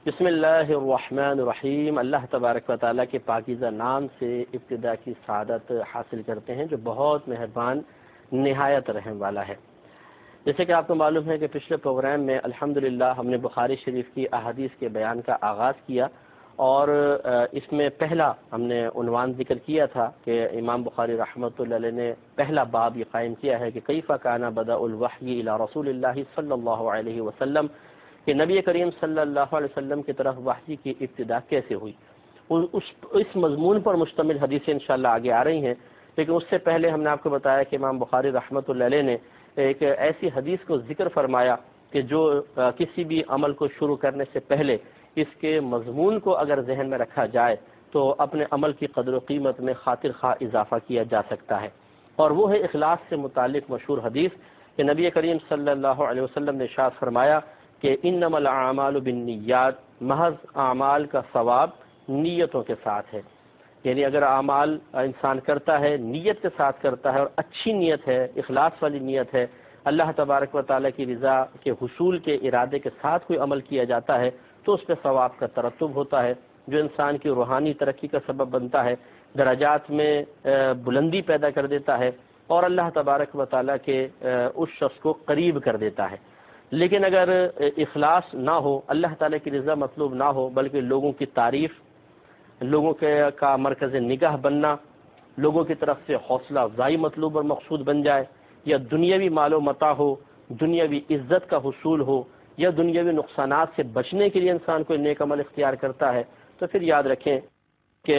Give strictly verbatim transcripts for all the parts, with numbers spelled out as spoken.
بسم اللہ الرحمن الرحیم۔ اللہ تبارک و تعالیٰ کے پاکیزہ نام سے ابتدا کی سعادت حاصل کرتے ہیں جو بہت مہربان نہایت رحم والا ہے۔ جیسے کہ آپ کو معلوم ہے کہ پچھلے پروگرام میں الحمدللہ ہم نے بخاری شریف کی احادیث کے بیان کا آغاز کیا، اور اس میں پہلا ہم نے عنوان ذکر کیا تھا کہ امام بخاری رحمۃ اللہ علیہ نے پہلا باب یہ قائم کیا ہے کہ کیف کان بدء الوحی الی رسول اللہ صلی اللہ علیہ وسلم، کہ نبی کریم صلی اللہ علیہ وسلم کی طرف وحی کی ابتدا کیسے ہوئی۔ اس اس مضمون پر مشتمل حدیثیں انشاءاللہ آگے آ رہی ہیں، لیکن اس سے پہلے ہم نے آپ کو بتایا کہ امام بخاری رحمۃ اللہ علیہ نے ایک ایسی حدیث کو ذکر فرمایا کہ جو کسی بھی عمل کو شروع کرنے سے پہلے اس کے مضمون کو اگر ذہن میں رکھا جائے تو اپنے عمل کی قدر و قیمت میں خاطر خواہ اضافہ کیا جا سکتا ہے، اور وہ ہے اخلاص سے متعلق مشہور حدیث کہ نبی کریم صلی اللہ علیہ وسلم نے ارشاد فرمایا کہ انما الاعمال بالنیات، محض اعمال کا ثواب نیتوں کے ساتھ ہے۔ یعنی اگر اعمال انسان کرتا ہے، نیت کے ساتھ کرتا ہے، اور اچھی نیت ہے، اخلاص والی نیت ہے، اللہ تبارک و تعالیٰ کی رضا کے حصول کے ارادے کے ساتھ کوئی عمل کیا جاتا ہے تو اس پہ ثواب کا ترتب ہوتا ہے، جو انسان کی روحانی ترقی کا سبب بنتا ہے، درجات میں بلندی پیدا کر دیتا ہے، اور اللہ تبارک و تعالیٰ کے اس شخص کو قریب کر دیتا ہے۔ لیکن اگر اخلاص نہ ہو، اللہ تعالیٰ کی رضا مطلوب نہ ہو، بلکہ لوگوں کی تعریف، لوگوں کے کا مرکز نگاہ بننا، لوگوں کی طرف سے حوصلہ افزائی مطلوب اور مقصود بن جائے، یا دنیاوی مال و متاع ہو، دنیاوی عزت کا حصول ہو، یا دنیاوی نقصانات سے بچنے کے لیے انسان کوئی نیک عمل اختیار کرتا ہے، تو پھر یاد رکھیں کہ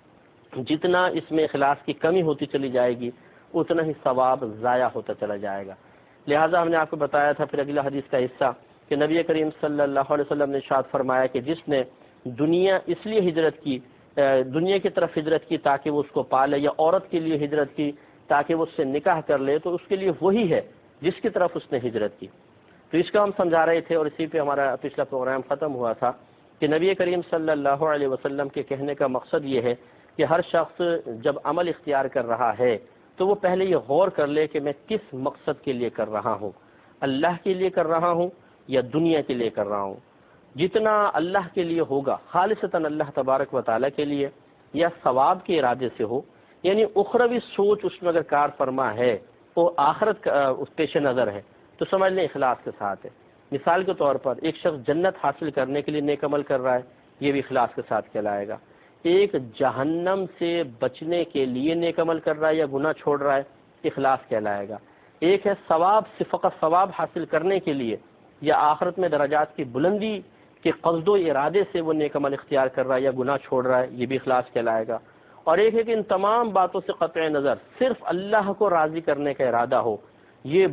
جتنا اس میں اخلاص کی کمی ہوتی چلی جائے گی اتنا ہی ثواب ضائع ہوتا چلا جائے گا۔ لہٰذا ہم نے آپ کو بتایا تھا پھر اگلا حدیث کا حصہ کہ نبی کریم صلی اللہ علیہ وسلم نے ارشاد فرمایا کہ جس نے دنیا اس لیے ہجرت کی، دنیا کی طرف ہجرت کی تاکہ وہ اس کو پالے، یا عورت کے لیے ہجرت کی تاکہ وہ اس سے نکاح کر لے، تو اس کے لیے وہی ہے جس کی طرف اس نے ہجرت کی۔ تو اس کا ہم سمجھا رہے تھے، اور اسی پہ ہمارا پچھلا پروگرام ختم ہوا تھا کہ نبی کریم صلی اللہ علیہ وسلم کے کہنے کا مقصد یہ ہے کہ ہر شخص جب عمل اختیار کر رہا ہے تو وہ پہلے یہ غور کر لے کہ میں کس مقصد کے لیے کر رہا ہوں، اللہ کے لیے کر رہا ہوں یا دنیا کے لیے کر رہا ہوں۔ جتنا اللہ کے لیے ہوگا، خالصتاً اللہ تبارک و تعالیٰ کے لیے، یا ثواب کے ارادے سے ہو، یعنی اخروی سوچ اس میں اگر کار فرما ہے، وہ آخرت کا اس پیش نظر ہے، تو سمجھ لیں اخلاص کے ساتھ ہے۔ مثال کے طور پر ایک شخص جنت حاصل کرنے کے لیے نیک عمل کر رہا ہے، یہ بھی اخلاص کے ساتھ کہلائے گا۔ ایک جہنم سے بچنے کے لیے نیک عمل کر رہا ہے یا گناہ چھوڑ رہا ہے، اخلاص کہلائے گا۔ ایک ہے ثواب سے، فقط ثواب حاصل کرنے کے لیے یا آخرت میں درجات کی بلندی کے قصد و ارادے سے وہ نیک عمل اختیار کر رہا ہے یا گناہ چھوڑ رہا ہے، یہ بھی اخلاص کہلائے گا۔ اور ایک ہے کہ ان تمام باتوں سے قطع نظر صرف اللہ کو راضی کرنے کا ارادہ ہو، یہ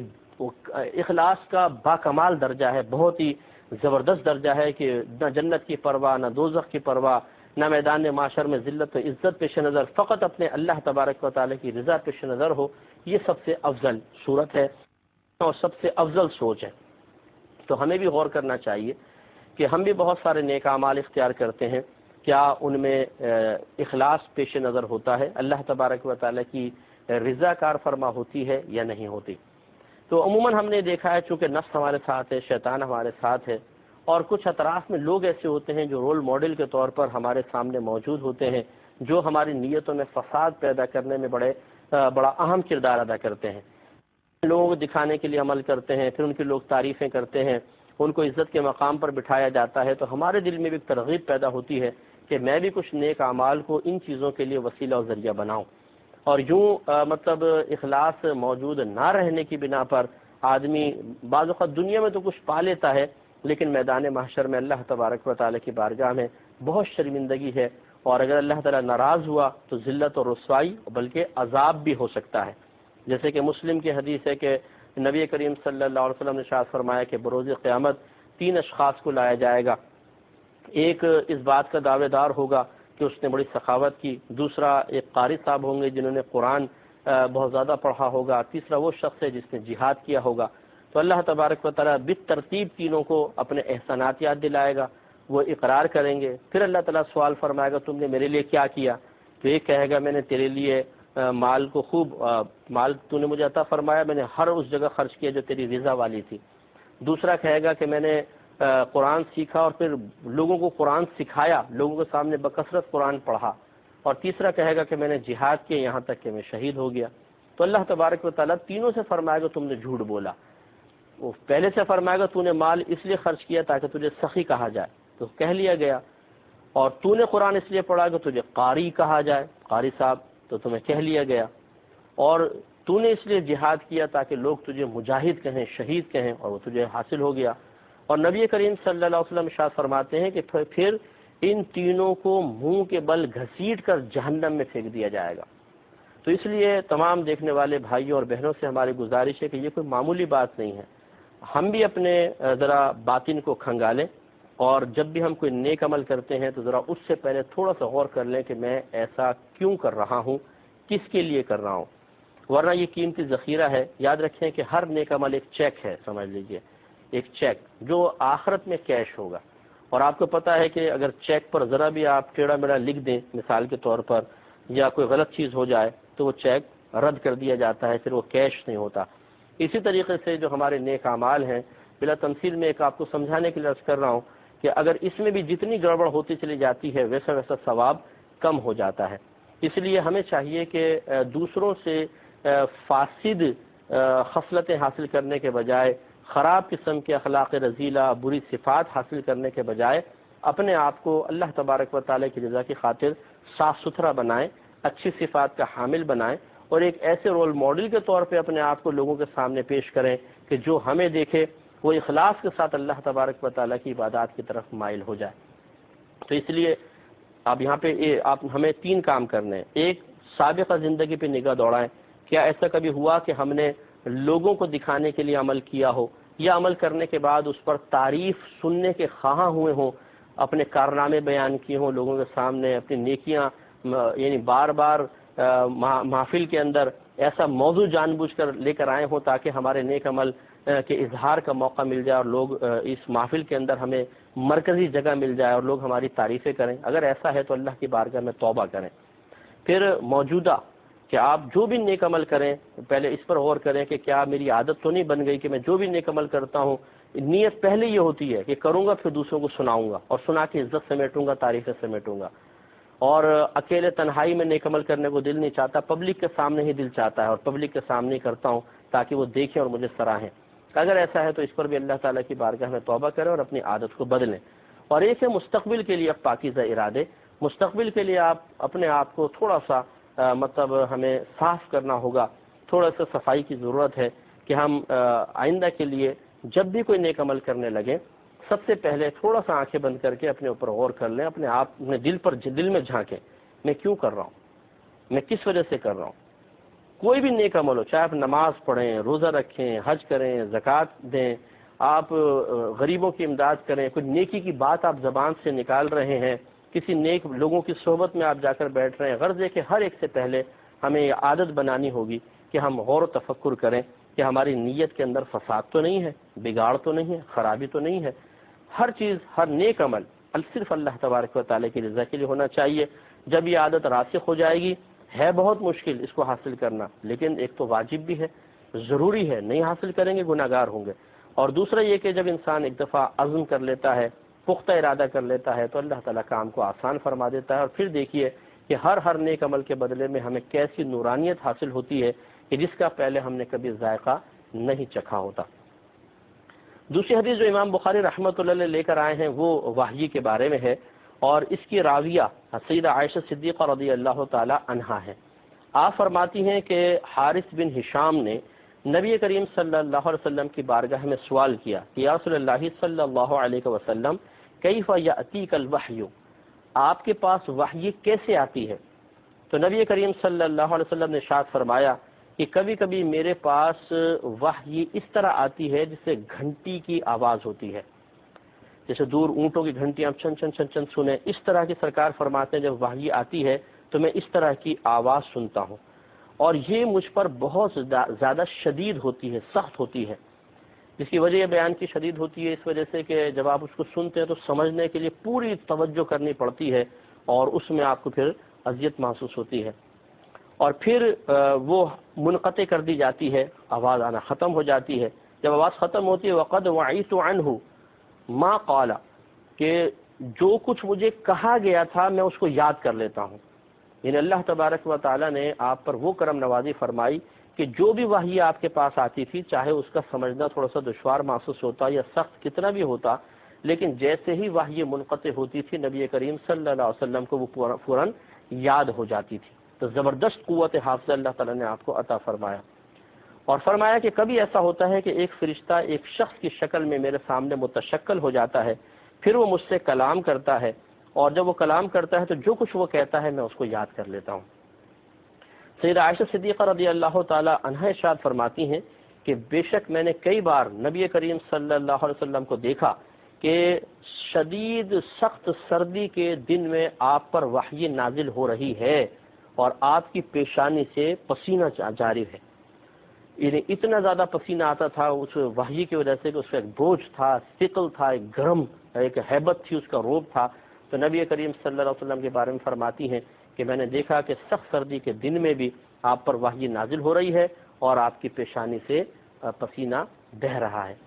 اخلاص کا باکمال درجہ ہے، بہت ہی زبردست درجہ ہے کہ نہ جنت کی پرواہ، نہ دوزخ کی پرواہ، نہ میدان معاشر میں ذلت و عزت پیش نظر، فقط اپنے اللہ تبارک و تعالیٰ کی رضا پیش نظر ہو۔ یہ سب سے افضل صورت ہے اور سب سے افضل سوچ ہے۔ تو ہمیں بھی غور کرنا چاہیے کہ ہم بھی بہت سارے نیک اعمال اختیار کرتے ہیں، کیا ان میں اخلاص پیش نظر ہوتا ہے، اللہ تبارک و تعالیٰ کی رضا کار فرما ہوتی ہے یا نہیں ہوتی۔ تو عموماً ہم نے دیکھا ہے چونکہ نفس ہمارے ساتھ ہے، شیطان ہمارے ساتھ ہے، اور کچھ اطراف میں لوگ ایسے ہوتے ہیں جو رول ماڈل کے طور پر ہمارے سامنے موجود ہوتے ہیں، جو ہماری نیتوں میں فساد پیدا کرنے میں بڑے بڑا اہم کردار ادا کرتے ہیں۔ لوگوں کو دکھانے کے لیے عمل کرتے ہیں، پھر ان کی لوگ تعریفیں کرتے ہیں، ان کو عزت کے مقام پر بٹھایا جاتا ہے، تو ہمارے دل میں بھی ایک ترغیب پیدا ہوتی ہے کہ میں بھی کچھ نیک اعمال کو ان چیزوں کے لیے وسیلہ و ذریعہ بناؤں۔ اور یوں مطلب اخلاص موجود نہ رہنے کی بنا پر آدمی بعض اوقات دنیا میں تو کچھ پا لیتا ہے، لیکن میدان محشر میں اللہ تبارک و تعالیٰ کی بارگاہ میں بہت شرمندگی ہے، اور اگر اللہ تعالیٰ ناراض ہوا تو ذلت اور رسوائی بلکہ عذاب بھی ہو سکتا ہے۔ جیسے کہ مسلم کی حدیث ہے کہ نبی کریم صلی اللہ علیہ وسلم نے ارشاد فرمایا کہ بروز قیامت تین اشخاص کو لایا جائے گا۔ ایک اس بات کا دعوے دار ہوگا کہ اس نے بڑی سخاوت کی، دوسرا ایک قاری صاحب ہوں گے جنہوں نے قرآن بہت زیادہ پڑھا ہوگا، تیسرا وہ شخص ہے جس نے جہاد کیا ہوگا۔ تو اللہ تبارک و تعالیٰ بالترتیب تینوں کو اپنے احسانات یاد دلائے گا، وہ اقرار کریں گے، پھر اللہ تعالیٰ سوال فرمائے گا تم نے میرے لیے کیا کیا؟ تو ایک کہے گا میں نے تیرے لیے مال کو خوب مال تو نے مجھے عطا فرمایا، میں نے ہر اس جگہ خرچ کیا جو تیری رضا والی تھی۔ دوسرا کہے گا کہ میں نے قرآن سیکھا اور پھر لوگوں کو قرآن سکھایا، لوگوں کے سامنے بکثرت قرآن پڑھا، اور تیسرا کہے گا کہ میں نے جہاد کیا یہاں تک کہ میں شہید ہو گیا، تو اللہ تبارک و تعالیٰ تینوں سے فرمائے گا تم نے جھوٹ بولا۔ وہ پہلے سے فرمائے گا تو نے مال اس لیے خرچ کیا تاکہ تجھے سخی کہا جائے، تو کہہ لیا گیا، اور تو نے قرآن اس لیے پڑھا کہ تجھے قاری کہا جائے، قاری صاحب، تو تمہیں کہہ لیا گیا، اور تو نے اس لیے جہاد کیا تاکہ لوگ تجھے مجاہد کہیں، شہید کہیں، اور وہ تجھے حاصل ہو گیا۔ اور نبی کریم صلی اللہ علیہ وسلم ارشاد فرماتے ہیں کہ پھر ان تینوں کو منہ کے بل گھسیٹ کر جہنم میں پھینک دیا جائے گا۔ تو اس لیے تمام دیکھنے والے بھائیوں اور بہنوں سے ہماری گزارش ہے کہ یہ کوئی معمولی بات نہیں ہے، ہم بھی اپنے ذرا باطن کو کھنگالیں، اور جب بھی ہم کوئی نیک عمل کرتے ہیں تو ذرا اس سے پہلے تھوڑا سا غور کر لیں کہ میں ایسا کیوں کر رہا ہوں، کس کے لیے کر رہا ہوں، ورنہ یہ قیمتی ذخیرہ ہے۔ یاد رکھیں کہ ہر نیک عمل ایک چیک ہے، سمجھ لیجئے، ایک چیک جو آخرت میں کیش ہوگا، اور آپ کو پتہ ہے کہ اگر چیک پر ذرا بھی آپ ٹیڑھا میڑھا لکھ دیں مثال کے طور پر، یا کوئی غلط چیز ہو جائے تو وہ چیک رد کر دیا جاتا ہے، پھر وہ کیش نہیں ہوتا۔ اسی طریقے سے جو ہمارے نیک اعمال ہیں، بلا تمثیل میں ایک آپ کو سمجھانے کے لیے عرض کر رہا ہوں کہ اگر اس میں بھی جتنی گڑبڑ ہوتی چلی جاتی ہے ویسا ویسا ثواب کم ہو جاتا ہے۔ اس لیے ہمیں چاہیے کہ دوسروں سے فاسد خصلتیں حاصل کرنے کے بجائے، خراب قسم کے اخلاق رذیلہ، بری صفات حاصل کرنے کے بجائے اپنے آپ کو اللہ تبارک و تعالیٰ کی رضا کی خاطر صاف ستھرا بنائیں، اچھی صفات کا حامل بنائیں، اور ایک ایسے رول ماڈل کے طور پہ اپنے آپ کو لوگوں کے سامنے پیش کریں کہ جو ہمیں دیکھے وہ اخلاص کے ساتھ اللہ تبارک و تعالیٰ کی عبادات کی طرف مائل ہو جائے۔ تو اس لیے اب یہاں پہ آپ ہمیں تین کام کرنے ہیں۔ ایک، سابقہ زندگی پہ نگاہ دوڑائیں، کیا ایسا کبھی ہوا کہ ہم نے لوگوں کو دکھانے کے لیے عمل کیا ہو، یا عمل کرنے کے بعد اس پر تعریف سننے کے خواہاں ہوئے ہوں، اپنے کارنامے بیان کیے ہوں لوگوں کے سامنے، اپنی نیکیاں، یعنی بار بار محفل کے اندر ایسا موضوع جان بوجھ کر لے کر آئے ہوں تاکہ ہمارے نیک عمل کے اظہار کا موقع مل جائے، اور لوگ اس محفل کے اندر ہمیں مرکزی جگہ مل جائے اور لوگ ہماری تعریفیں کریں۔ اگر ایسا ہے تو اللہ کی بارگاہ میں توبہ کریں۔ پھر موجودہ کہ آپ جو بھی نیک عمل کریں پہلے اس پر غور کریں کہ کیا میری عادت تو نہیں بن گئی کہ میں جو بھی نیک عمل کرتا ہوں، نیت پہلے یہ ہوتی ہے کہ کروں گا پھر دوسروں کو سناؤں گا، اور سنا کے عزت سمیٹوں گا، تعریفیں سمیٹوں گا، اور اکیلے تنہائی میں نیک عمل کرنے کو دل نہیں چاہتا، پبلک کے سامنے ہی دل چاہتا ہے، اور پبلک کے سامنے ہی کرتا ہوں تاکہ وہ دیکھیں اور مجھے سراہیں۔ اگر ایسا ہے تو اس پر بھی اللہ تعالیٰ کی بارگاہ میں توبہ کریں اور اپنی عادت کو بدلیں۔ اور ایک ہے مستقبل کے لیے پاکیزہ ارادے، مستقبل کے لیے آپ اپنے آپ کو تھوڑا سا مطلب ہمیں صاف کرنا ہوگا، تھوڑا سا صفائی کی ضرورت ہے کہ ہم آئندہ کے لیے جب بھی کوئی نیک عمل کرنے لگیں سب سے پہلے تھوڑا سا آنکھیں بند کر کے اپنے اوپر غور کر لیں، اپنے آپ اپنے دل پر دل میں جھانکیں، میں کیوں کر رہا ہوں، میں کس وجہ سے کر رہا ہوں۔ کوئی بھی نیک عمل ہو، چاہے آپ نماز پڑھیں، روزہ رکھیں، حج کریں، زکوٰۃ دیں، آپ غریبوں کی امداد کریں، کوئی نیکی کی بات آپ زبان سے نکال رہے ہیں، کسی نیک لوگوں کی صحبت میں آپ جا کر بیٹھ رہے ہیں، غرض ہے کہ ہر ایک سے پہلے ہمیں یہ عادت بنانی ہوگی کہ ہم غور و تفکر کریں کہ ہماری نیت کے اندر فساد تو نہیں ہے، بگاڑ تو نہیں ہے، خرابی تو نہیں ہے۔ ہر چیز، ہر نیک عمل صرف اللہ تبارک و تعالیٰ کی رضا کے لیے ہونا چاہیے۔ جب یہ عادت راسخ ہو جائے گی، ہے بہت مشکل اس کو حاصل کرنا، لیکن ایک تو واجب بھی ہے، ضروری ہے، نہیں حاصل کریں گے گناہ گار ہوں گے۔ اور دوسرا یہ کہ جب انسان ایک دفعہ عزم کر لیتا ہے، پختہ ارادہ کر لیتا ہے، تو اللہ تعالیٰ کام کو آسان فرما دیتا ہے، اور پھر دیکھیے کہ ہر ہر نیک عمل کے بدلے میں ہمیں کیسی نورانیت حاصل ہوتی ہے کہ جس کا پہلے ہم نے کبھی ذائقہ نہیں چکھا ہوتا۔ دوسری حدیث جو امام بخاری رحمۃ اللہ علیہ لے کر آئے ہیں وہ وحی کے بارے میں ہے، اور اس کی راویہ سیدہ عائشہ صدیقہ رضی اللہ تعالی عنہا ہے۔ آپ فرماتی ہیں کہ حارث بن ہشام نے نبی کریم صلی اللہ علیہ وسلم کی بارگاہ میں سوال کیا کہ یا رسول اللہ صلی اللہ علیہ وسلم کیف یأتیک الوحی، آپ کے پاس وحی کیسے آتی ہے؟ تو نبی کریم صلی اللہ علیہ وسلم نے ارشاد فرمایا کہ کبھی کبھی میرے پاس وحی اس طرح آتی ہے جسے گھنٹی کی آواز ہوتی ہے، جیسے دور اونٹوں کی گھنٹیاں چن چن چن چن سنیں، اس طرح کی سرکار فرماتے ہیں جب وحی آتی ہے تو میں اس طرح کی آواز سنتا ہوں، اور یہ مجھ پر بہت زیادہ شدید ہوتی ہے، سخت ہوتی ہے۔ جس کی وجہ یہ بیان کی شدید ہوتی ہے اس وجہ سے کہ جب آپ اس کو سنتے ہیں تو سمجھنے کے لیے پوری توجہ کرنی پڑتی ہے، اور اس میں آپ کو پھر اذیت محسوس ہوتی ہے، اور پھر وہ منقطع کر دی جاتی ہے، آواز آنا ختم ہو جاتی ہے۔ جب آواز ختم ہوتی ہے وقد وعیت عنہ، ما قال کہ جو کچھ مجھے کہا گیا تھا میں اس کو یاد کر لیتا ہوں. یعنی اللہ تبارک و تعالیٰ نے آپ پر وہ کرم نوازی فرمائی کہ جو بھی وحی آپ کے پاس آتی تھی چاہے اس کا سمجھنا تھوڑا سا دشوار محسوس ہوتا یا سخت کتنا بھی ہوتا، لیکن جیسے ہی وحی منقطع ہوتی تھی نبی کریم صلی اللہ علیہ وسلم کو وہ فوراً یاد ہو جاتی تھی. تو زبردست قوت حافظہ اللہ تعالیٰ نے آپ کو عطا فرمایا. اور فرمایا کہ کبھی ایسا ہوتا ہے کہ ایک فرشتہ ایک شخص کی شکل میں میرے سامنے متشکل ہو جاتا ہے، پھر وہ مجھ سے کلام کرتا ہے، اور جب وہ کلام کرتا ہے تو جو کچھ وہ کہتا ہے میں اس کو یاد کر لیتا ہوں. سیدہ عائشہ صدیقہ رضی اللہ تعالی عنہا ارشاد فرماتی ہیں کہ بے شک میں نے کئی بار نبی کریم صلی اللہ علیہ وسلم کو دیکھا کہ شدید سخت سردی کے دن میں آپ پر وحی نازل ہو رہی ہے اور آپ کی پیشانی سے پسینہ جاری ہے. یعنی اتنا زیادہ پسینہ آتا تھا اس وحی کی وجہ سے کہ اس کا ایک بوجھ تھا، ثقل تھا، ایک گرم، ایک ہیبت تھی، اس کا روب تھا. تو نبی کریم صلی اللہ علیہ وسلم کے بارے میں فرماتی ہیں کہ میں نے دیکھا کہ سخت سردی کے دن میں بھی آپ پر وحی نازل ہو رہی ہے اور آپ کی پیشانی سے پسینہ بہہ رہا ہے.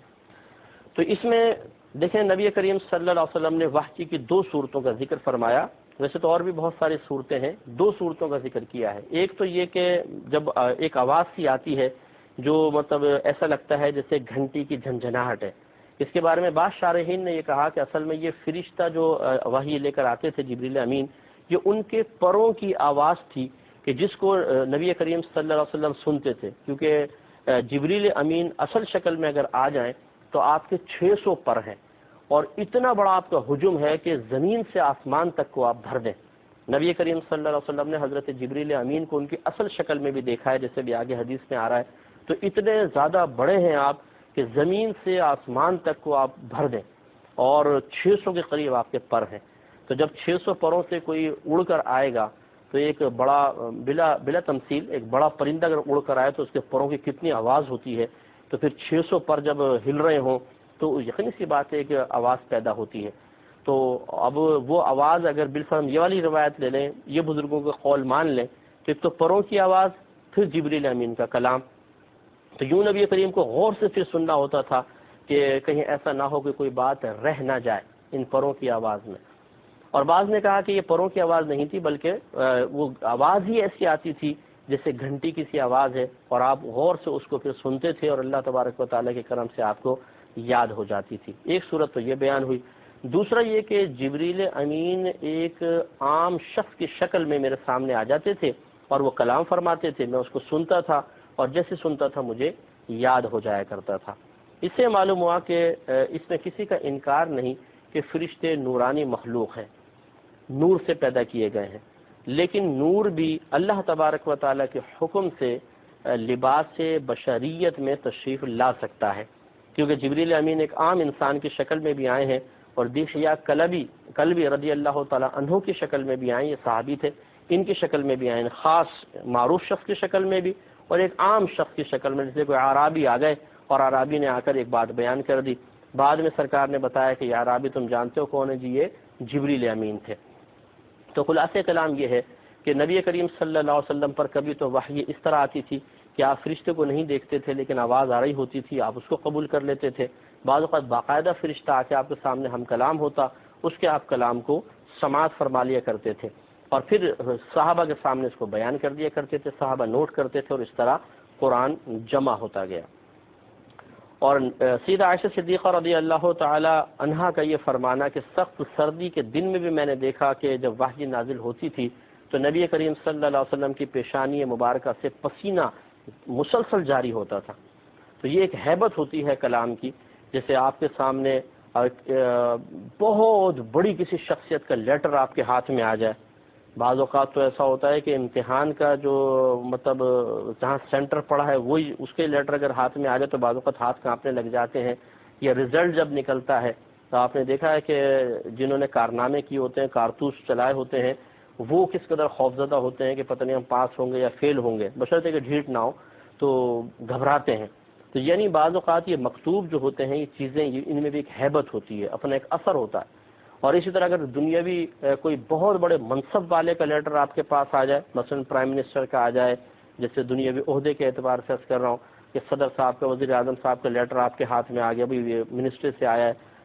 تو اس میں دیکھیں نبی کریم صلی اللہ علیہ وسلم نے وحی کی دو صورتوں کا ذکر فرمایا. ویسے تو اور بھی بہت ساری صورتیں ہیں، دو صورتوں کا ذکر کیا ہے. ایک تو یہ کہ جب ایک آواز سی آتی ہے جو مطلب ایسا لگتا ہے جیسے گھنٹی کی جھنجھناہٹ ہے. اس کے بارے میں بعض شارحین نے یہ کہا کہ اصل میں یہ فرشتہ جو وحی لے کر آتے تھے جبریل امین، یہ ان کے پروں کی آواز تھی کہ جس کو نبی کریم صلی اللہ علیہ وسلم سنتے تھے. کیونکہ جبریل امین اصل شکل میں اگر آ جائیں تو آپ کے چھ سو پر ہیں اور اتنا بڑا آپ کا ہجوم ہے کہ زمین سے آسمان تک کو آپ بھر دیں. نبی کریم صلی اللہ علیہ وسلم نے حضرت جبریل امین کو ان کی اصل شکل میں بھی دیکھا ہے، جیسے بھی آگے حدیث میں آ رہا ہے. تو اتنے زیادہ بڑے ہیں آپ کہ زمین سے آسمان تک کو آپ بھر دیں، اور چھ سو کے قریب آپ کے پر ہیں. تو جب چھ سو پروں سے کوئی اڑ کر آئے گا تو ایک بڑا بلا بلا تمثیل ایک بڑا پرندہ اگر اڑ کر آئے تو اس کے پروں کی کتنی آواز ہوتی ہے. تو پھر چھ سو پر جب ہل رہے ہوں تو یقینی سی بات ہے کہ آواز پیدا ہوتی ہے. تو اب وہ آواز اگر بالفرم یہ والی روایت لے لیں، یہ بزرگوں کا قول مان لیں، تو ایک تو پروں کی آواز، پھر جبریل امین کا کلام. تو یوں نبی کریم کو غور سے پھر سننا ہوتا تھا کہ کہیں ایسا نہ ہو کہ کوئی بات رہ نہ جائے ان پروں کی آواز میں. اور بعض نے کہا کہ یہ پروں کی آواز نہیں تھی بلکہ وہ آواز ہی ایسی آتی تھی جیسے گھنٹی کی سی آواز ہے، اور آپ غور سے اس کو پھر سنتے تھے اور اللہ تبارک و تعالیٰ کے کرم سے آپ کو یاد ہو جاتی تھی. ایک صورت تو یہ بیان ہوئی. دوسرا یہ کہ جبریل امین ایک عام شخص کی شکل میں میرے سامنے آ جاتے تھے اور وہ کلام فرماتے تھے، میں اس کو سنتا تھا اور جیسے سنتا تھا مجھے یاد ہو جایا کرتا تھا. اس سے معلوم ہوا کہ اس میں کسی کا انکار نہیں کہ فرشتے نورانی مخلوق ہیں، نور سے پیدا کیے گئے ہیں، لیکن نور بھی اللہ تبارک و تعالیٰ کے حکم سے لباس بشریت میں تشریف لا سکتا ہے. کیونکہ جبریل امین ایک عام انسان کی شکل میں بھی آئے ہیں، اور دیحیہ کلبی کلبی رضی اللہ تعالیٰ عنہ کی شکل میں بھی آئے، یہ صحابی تھے، ان کی شکل میں بھی آئے، خاص معروف شخص کی شکل میں بھی اور ایک عام شخص کی شکل میں. جیسے کوئی عرابی آ گئے اور عرابی نے آ کر ایک بات بیان کر دی، بعد میں سرکار نے بتایا کہ یہ عرابی تم جانتے ہو کون ہے؟ جی یہ جبریل امین تھے. تو خلاصہ کلام یہ ہے کہ نبی کریم صلی اللہ علیہ وسلم پر کبھی تو وحی اس طرح آتی تھی کہ آپ فرشتے کو نہیں دیکھتے تھے لیکن آواز آ رہی ہوتی تھی، آپ اس کو قبول کر لیتے تھے. بعض اوقات باقاعدہ فرشتہ آ کے آپ کے سامنے ہم کلام ہوتا، اس کے آپ کلام کو سماعت فرما لیا کرتے تھے اور پھر صحابہ کے سامنے اس کو بیان کر دیا کرتے تھے، صحابہ نوٹ کرتے تھے اور اس طرح قرآن جمع ہوتا گیا. اور سیدہ عائشہ صدیقہ رضی اللہ تعالی عنہا کا یہ فرمانا کہ سخت سردی کے دن میں بھی میں نے دیکھا کہ جب وحی نازل ہوتی تھی تو نبی کریم صلی اللہ علیہ وسلم کی پیشانی مبارکہ سے پسینہ مسلسل جاری ہوتا تھا. تو یہ ایک ہیبت ہوتی ہے کلام کی، جیسے آپ کے سامنے بہت بڑی کسی شخصیت کا لیٹر آپ کے ہاتھ میں آ جائے. بعض اوقات تو ایسا ہوتا ہے کہ امتحان کا جو مطلب جہاں سینٹر پڑا ہے وہی اس کے لیٹر اگر ہاتھ میں آ جائے تو بعض اوقات ہاتھ کانپنے لگ جاتے ہیں. یا رزلٹ جب نکلتا ہے تو آپ نے دیکھا ہے کہ جنہوں نے کارنامے کیے ہوتے ہیں، کارتوس چلائے ہوتے ہیں، وہ کس قدر خوفزدہ ہوتے ہیں کہ پتہ نہیں ہم پاس ہوں گے یا فیل ہوں گے، بشرطے کہ ڈھیٹ نہ ہو تو گھبراتے ہیں. تو یعنی بعض اوقات یہ مکتوب جو ہوتے ہیں یہ چیزیں ان میں بھی ایک ہیبت ہوتی ہے، اپنا ایک اثر ہوتا ہے. اور اسی طرح اگر دنیاوی کوئی بہت بڑے منصب والے کا لیٹر آپ کے پاس آ جائے، مثلا پرائم منسٹر کا آ جائے، جیسے دنیاوی عہدے کے اعتبار سے عرض کر رہا ہوں کہ صدر صاحب کا، وزیر اعظم صاحب کا لیٹر آپ کے ہاتھ میں آ گیا، بھائی یہ منسٹر سے آیا ہے،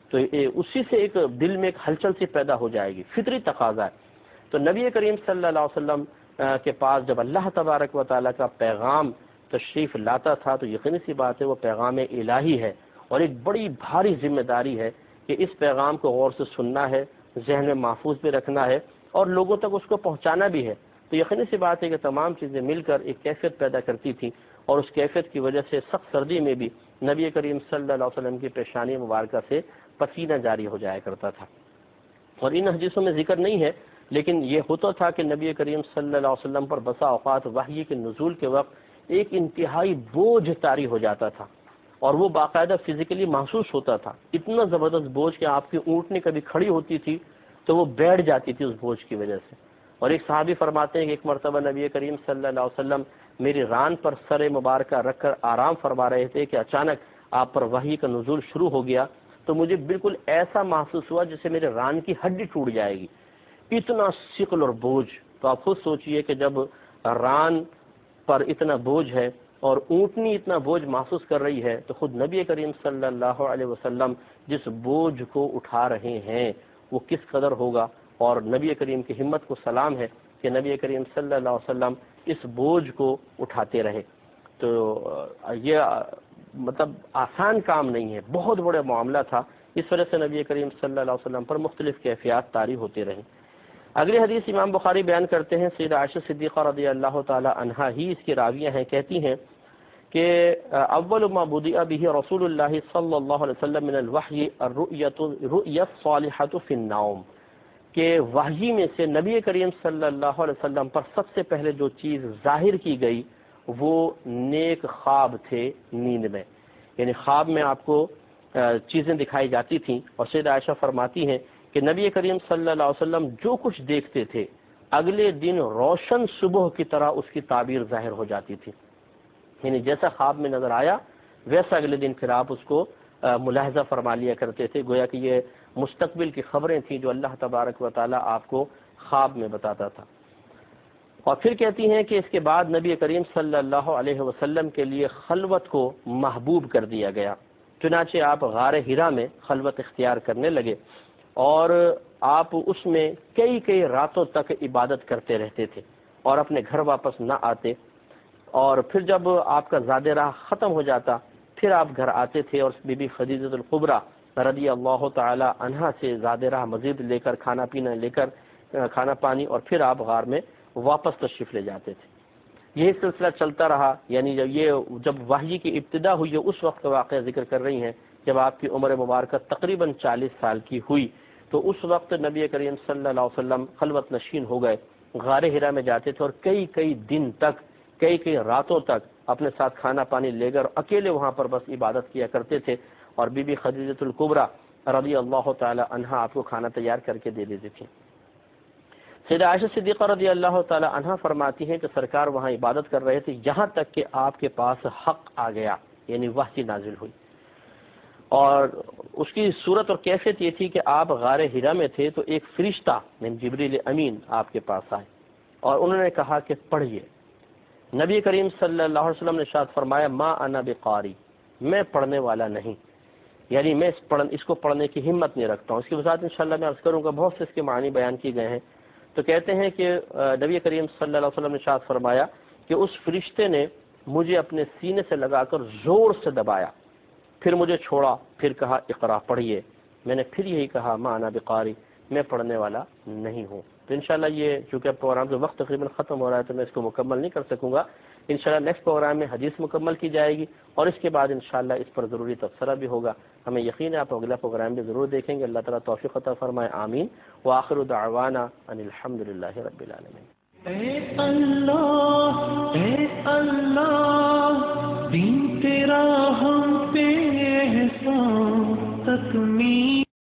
تو اسی سے ایک دل میں ایک ہلچل سی پیدا ہو جائے گی، فطری تقاضا ہے۔ تو نبی کریم صلی اللہ علیہ وسلم کے پاس جب اللہ تبارک و تعالیٰ کا پیغام تشریف لاتا تھا تو یقینی سی بات ہے وہ پیغام الہی ہے، اور ایک بڑی بھاری ذمہ داری ہے کہ اس پیغام کو غور سے سننا ہے، ذہن میں محفوظ بھی رکھنا ہے اور لوگوں تک اس کو پہنچانا بھی ہے۔ تو یقینی سی بات ہے کہ تمام چیزیں مل کر ایک کیفیت پیدا کرتی تھیں، اور اس کیفیت کی وجہ سے سخت سردی میں بھی نبی کریم صلی اللہ علیہ وسلم کی پیشانی مبارکہ سے پسینہ جاری ہو جایا کرتا تھا۔ اور ان حدیثوں میں ذکر نہیں ہے، لیکن یہ ہوتا تھا کہ نبی کریم صلی اللہ علیہ وسلم پر بسا اوقات وحی کے نزول کے وقت ایک انتہائی بوجھ طاری ہو جاتا تھا، اور وہ باقاعدہ فزیکلی محسوس ہوتا تھا، اتنا زبردست بوجھ کہ آپ کی اونٹنی کبھی کھڑی ہوتی تھی تو وہ بیٹھ جاتی تھی اس بوجھ کی وجہ سے۔ اور ایک صحابی فرماتے ہیں کہ ایک مرتبہ نبی کریم صلی اللہ علیہ وسلم میری ران پر سر مبارکہ رکھ کر آرام فرما رہے تھے کہ اچانک آپ پر وحی کا نزول شروع ہو گیا، تو مجھے بالکل ایسا محسوس ہوا جیسے میرے ران کی ہڈی ٹوٹ جائے گی، اتنا ثقل اور بوجھ۔ تو آپ خود سوچئے کہ جب ران پر اتنا بوجھ ہے اور اونٹنی اتنا بوجھ محسوس کر رہی ہے، تو خود نبی کریم صلی اللہ علیہ وسلم جس بوجھ کو اٹھا رہے ہیں وہ کس قدر ہوگا۔ اور نبی کریم کی ہمت کو سلام ہے کہ نبی کریم صلی اللہ علیہ وسلم اس بوجھ کو اٹھاتے رہے۔ تو یہ مطلب آسان کام نہیں ہے، بہت بڑا معاملہ تھا، اس وجہ سے نبی کریم صلی اللہ علیہ وسلم پر مختلف کیفیات طاری ہوتے رہیں۔ اگلی حدیث امام بخاری بیان کرتے ہیں، سیدہ عائشہ صدیقہ رضی اللہ تعالی عنہا ہی اس کی راویہ ہیں، کہتی ہیں کہ اول ما بدأ به رسول اللہ صلی اللہ علیہ وسلم من الوحی الرؤیۃ الرؤیۃ الصالحۃ فی النوم، کہ وحی میں سے نبی کریم صلی اللہ علیہ وسلم پر سب سے پہلے جو چیز ظاہر کی گئی وہ نیک خواب تھے نیند میں، یعنی خواب میں آپ کو چیزیں دکھائی جاتی تھیں، اور سیدہ عائشہ فرماتی ہیں کہ نبی کریم صلی اللہ علیہ وسلم جو کچھ دیکھتے تھے اگلے دن روشن صبح کی طرح اس کی تعبیر ظاہر ہو جاتی تھی، یعنی جیسا خواب میں نظر آیا ویسا اگلے دن پھر آپ اس کو ملاحظہ فرما لیا کرتے تھے، گویا کہ یہ مستقبل کی خبریں تھیں جو اللہ تبارک و تعالیٰ آپ کو خواب میں بتاتا تھا۔ اور پھر کہتی ہیں کہ اس کے بعد نبی کریم صلی اللہ علیہ وسلم کے لیے خلوت کو محبوب کر دیا گیا، چنانچہ آپ غار حرا میں خلوت اختیار کرنے لگے، اور آپ اس میں کئی کئی راتوں تک عبادت کرتے رہتے تھے اور اپنے گھر واپس نہ آتے، اور پھر جب آپ کا زاد راہ ختم ہو جاتا پھر آپ گھر آتے تھے اور بی بی خدیجہ الکبریٰ رضی اللہ تعالی عنہا سے زاد راہ مزید لے کر کھانا پینا لے کر کھانا پانی، اور پھر آپ غار میں واپس تشریف لے جاتے تھے۔ یہی سلسلہ چلتا رہا، یعنی جب یہ جب وحی کی ابتدا ہوئی ہے اس وقت کا واقعہ ذکر کر رہی ہیں، جب آپ کی عمر مبارکہ تقریباً چالیس سال کی ہوئی تو اس وقت نبی کریم صلی اللہ علیہ وسلم خلوت نشین ہو گئے، غار حرا میں جاتے تھے اور کئی کئی دن تک کئی کئی راتوں تک اپنے ساتھ کھانا پانی لے کر اکیلے وہاں پر بس عبادت کیا کرتے تھے، اور بی بی خدیجہ الکبریٰ رضی اللہ تعالی عنہا آپ کو کھانا تیار کر کے دے دیتی تھی۔ سیدہ عائشہ صدیقہ رضی اللہ تعالی عنہا فرماتی ہیں کہ سرکار وہاں عبادت کر رہے تھے یہاں تک کہ آپ کے پاس حق آ گیا، یعنی وحی نازل ہوئی، اور اس کی صورت اور کیفیت یہ تھی کہ آپ غار حرا میں تھے تو ایک فرشتہ یعنی جبریل امین آپ کے پاس آئے اور انہوں نے کہا کہ پڑھیے۔ نبی کریم صلی اللہ علیہ وسلم نے ارشاد فرمایا ما انا بقاری، میں پڑھنے والا نہیں، یعنی میں اس, پڑھ, اس کو پڑھنے کی ہمت نہیں رکھتا ہوں۔ اس کی وضاحت انشاءاللہ میں عرض کروں گا، بہت سے اس کے معنی بیان کیے گئے ہیں۔ تو کہتے ہیں کہ نبی کریم صلی اللہ علیہ وسلم نے ارشاد فرمایا کہ اس فرشتے نے مجھے اپنے سینے سے لگا کر زور سے دبایا، پھر مجھے چھوڑا، پھر کہا اقرا پڑھیے۔ میں نے پھر یہی کہا ما انا بقاری، میں پڑھنے والا نہیں ہوں۔ تو انشاءاللہ یہ چونکہ اب پروگرام کا وقت تقریباً ختم ہو رہا ہے تو میں اس کو مکمل نہیں کر سکوں گا، انشاءاللہ نیکسٹ پروگرام میں حدیث مکمل کی جائے گی اور اس کے بعد انشاءاللہ اس پر ضروری تبصرہ بھی ہوگا۔ ہمیں یقین ہے آپ اگلا پروگرام بھی ضرور دیکھیں گے۔ اللہ تعالیٰ توفیق عطا فرمائے، آمین۔ وآخر دعوانا ان الحمد للہ رب العالمین۔